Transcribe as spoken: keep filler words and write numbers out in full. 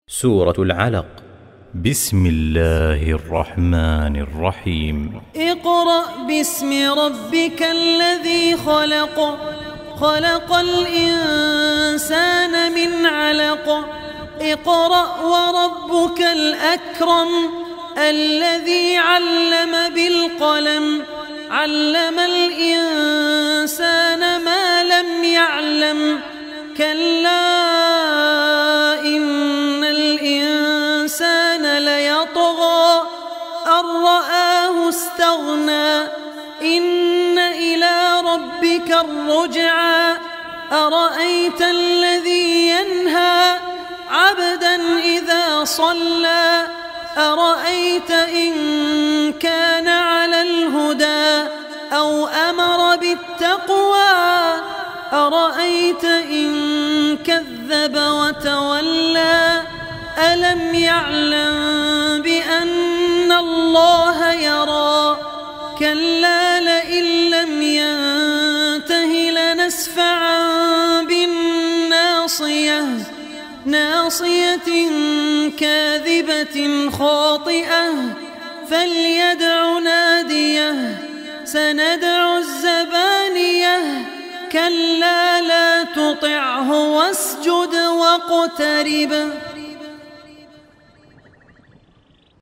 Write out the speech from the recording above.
سورة العلق. بسم الله الرحمن الرحيم. اقرأ باسم ربك الذي خلق خلق الإنسان من علق اقرأ وربك الأكرم الذي علم بالقلم علم الإنسان ما لم يعلم كلا إن الإنسان ليطغى أن رآه استغنى إن إلى ربك الرجعى أرأيت الذي ينهى عبدا إذا صلى أرأيت إن كان على الهدى أو أمر بالتقوى أرأيت إن كذب وتولى ألم يعلم بأن الله يرى كلا لئن لم ينته لنسفعا بالناصية ناصية كاذبة خاطئة فليدع ناديه سندع الزبانية كلا لا تطعه واسجد واقترب